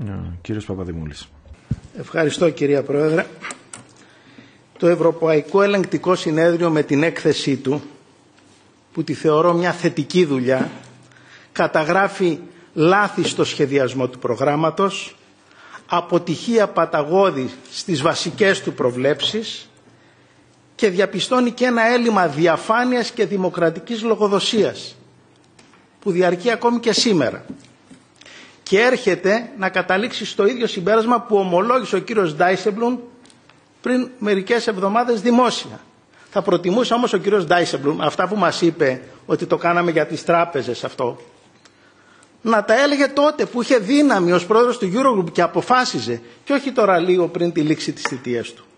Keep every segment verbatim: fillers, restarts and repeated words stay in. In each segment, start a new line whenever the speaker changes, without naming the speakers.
Κύριος Παπαδημούλης.
Ευχαριστώ κυρία Πρόεδρε. Το Ευρωπαϊκό Ελεγκτικό Συνέδριο με την έκθεσή του, που τη θεωρώ μια θετική δουλειά, καταγράφει λάθη στο σχεδιασμό του προγράμματος, αποτυχία παταγώδη στις βασικές του προβλέψεις και διαπιστώνει και ένα έλλειμμα διαφάνειας και δημοκρατικής λογοδοσίας που διαρκεί ακόμη και σήμερα. Και έρχεται να καταλήξει στο ίδιο συμπέρασμα που ομολόγησε ο κύριος Ντάισεμπλουμ πριν μερικές εβδομάδες δημόσια. Θα προτιμούσα όμως ο κύριος Ντάισεμπλουμ, αυτά που μας είπε ότι το κάναμε για τις τράπεζες αυτό, να τα έλεγε τότε που είχε δύναμη ως πρόεδρος του Eurogroup και αποφάσιζε, και όχι τώρα λίγο πριν τη λήξη της θητείας του.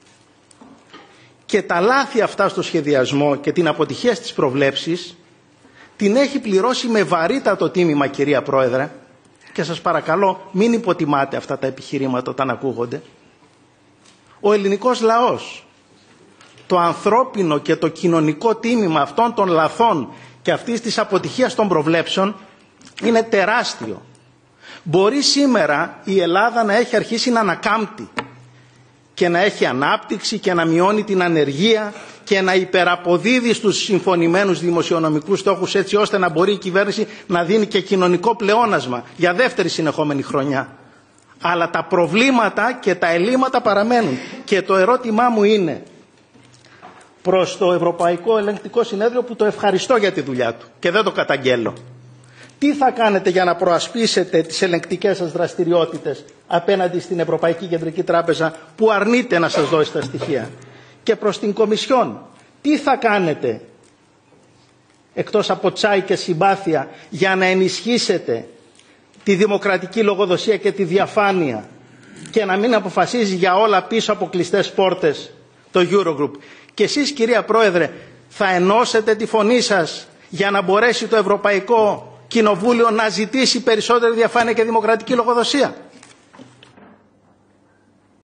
Και τα λάθη αυτά στο σχεδιασμό και την αποτυχία στις προβλέψεις την έχει πληρώσει με βαρύτατο τίμημα, κυρία Πρόεδρε, και σας παρακαλώ μην υποτιμάτε αυτά τα επιχειρήματα όταν ακούγονται. Ο ελληνικός λαός, το ανθρώπινο και το κοινωνικό τίμημα αυτών των λαθών και αυτής της αποτυχίας των προβλέψεων είναι τεράστιο. Μπορεί σήμερα η Ελλάδα να έχει αρχίσει να ανακάμπτει και να έχει ανάπτυξη και να μειώνει την ανεργία και να υπεραποδίδει στους συμφωνημένους δημοσιονομικούς στόχους, έτσι ώστε να μπορεί η κυβέρνηση να δίνει και κοινωνικό πλεόνασμα για δεύτερη συνεχόμενη χρονιά. Αλλά τα προβλήματα και τα ελλείμματα παραμένουν. Και το ερώτημά μου είναι προς το Ευρωπαϊκό Ελεγκτικό Συνέδριο, που το ευχαριστώ για τη δουλειά του και δεν το καταγγέλλω. Τι θα κάνετε για να προασπίσετε τις ελεγκτικές σας δραστηριότητες απέναντι στην Ευρωπαϊκή Κεντρική Τράπεζα που αρνείται να σας δώσει τα στοιχεία? Και προς την Κομισιόν, τι θα κάνετε εκτός από τσάι και συμπάθεια για να ενισχύσετε τη δημοκρατική λογοδοσία και τη διαφάνεια και να μην αποφασίζει για όλα πίσω από κλειστές πόρτες το Eurogroup? Και εσείς, κυρία Πρόεδρε, θα ενώσετε τη φωνή σας για να μπορέσει το Ευρωπαϊκό Κοινοβούλιο να ζητήσει περισσότερη διαφάνεια και δημοκρατική λογοδοσία?